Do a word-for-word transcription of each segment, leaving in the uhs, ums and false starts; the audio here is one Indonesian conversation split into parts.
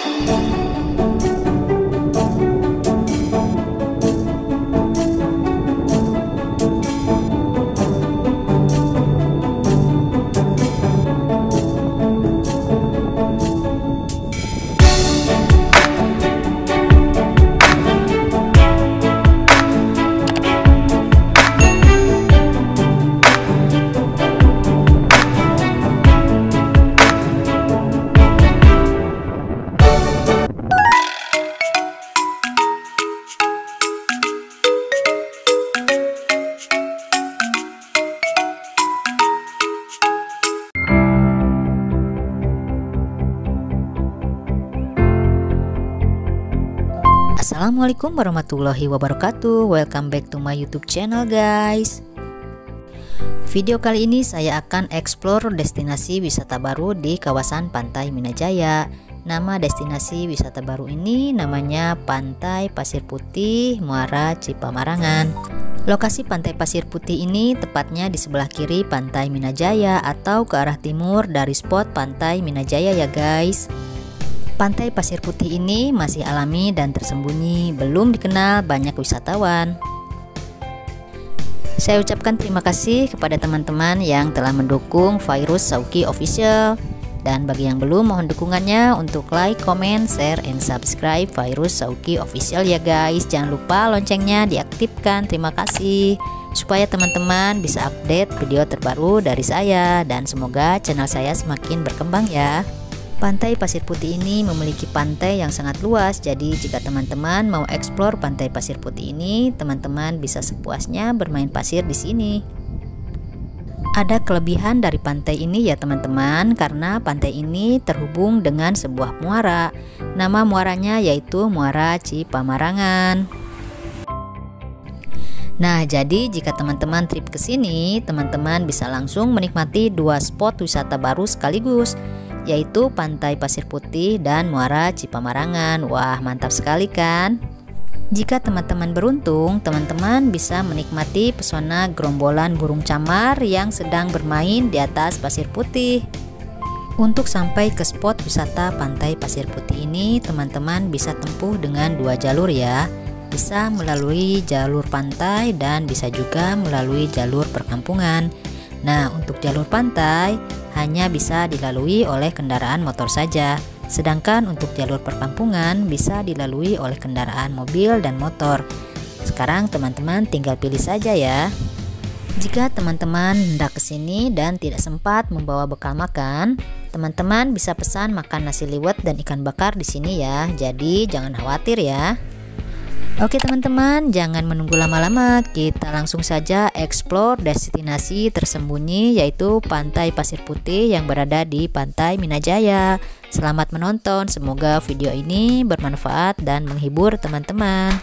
Assalamualaikum warahmatullahi wabarakatuh. Welcome back to my YouTube channel guys. Video kali ini saya akan explore destinasi wisata baru di kawasan Pantai Minajaya. Nama destinasi wisata baru ini namanya Pantai Pasir Putih Muara Cipamarangan. Lokasi Pantai Pasir Putih ini tepatnya di sebelah kiri Pantai Minajaya atau ke arah timur dari spot Pantai Minajaya ya guys. Pantai Pasir Putih ini masih alami dan tersembunyi, belum dikenal banyak wisatawan. Saya ucapkan terima kasih kepada teman-teman yang telah mendukung Fairuz Shauqi Official. Dan bagi yang belum, mohon dukungannya untuk like, comment, share, and subscribe Fairuz Shauqi Official ya guys. Jangan lupa loncengnya diaktifkan, terima kasih. Supaya teman-teman bisa update video terbaru dari saya. Dan semoga channel saya semakin berkembang ya. Pantai Pasir Putih ini memiliki pantai yang sangat luas, jadi jika teman-teman mau eksplor Pantai Pasir Putih ini, teman-teman bisa sepuasnya bermain pasir di sini. Ada kelebihan dari pantai ini ya teman-teman, karena pantai ini terhubung dengan sebuah muara. Nama muaranya yaitu Muara Cipamarangan. Nah, jadi jika teman-teman trip ke sini, teman-teman bisa langsung menikmati dua spot wisata baru sekaligus, yaitu Pantai Pasir Putih dan Muara Cipamarangan. Wah, mantap sekali kan? Jika teman-teman beruntung, teman-teman bisa menikmati pesona gerombolan burung camar yang sedang bermain di atas pasir putih. Untuk sampai ke spot wisata Pantai Pasir Putih ini, teman-teman bisa tempuh dengan dua jalur ya. Bisa melalui jalur pantai dan bisa juga melalui jalur perkampungan. Nah, untuk jalur pantai hanya bisa dilalui oleh kendaraan motor saja. Sedangkan untuk jalur perkampungan bisa dilalui oleh kendaraan mobil dan motor. Sekarang teman-teman tinggal pilih saja ya. Jika teman-teman hendak ke sini dan tidak sempat membawa bekal makan, teman-teman bisa pesan makan nasi liwet dan ikan bakar di sini ya. Jadi jangan khawatir ya. Oke teman-teman, jangan menunggu lama-lama, kita langsung saja explore destinasi tersembunyi yaitu Pantai Pasir Putih yang berada di Pantai Minajaya. Selamat menonton, semoga video ini bermanfaat dan menghibur teman-teman.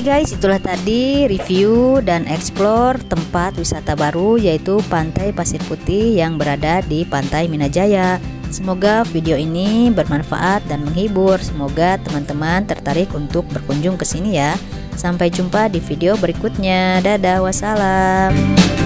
guys, itulah tadi review dan explore tempat wisata baru yaitu Pantai Pasir Putih yang berada di Pantai Minajaya. Semoga video ini bermanfaat dan menghibur. Semoga teman-teman tertarik untuk berkunjung ke sini ya. Sampai jumpa di video berikutnya. Dadah, wassalam.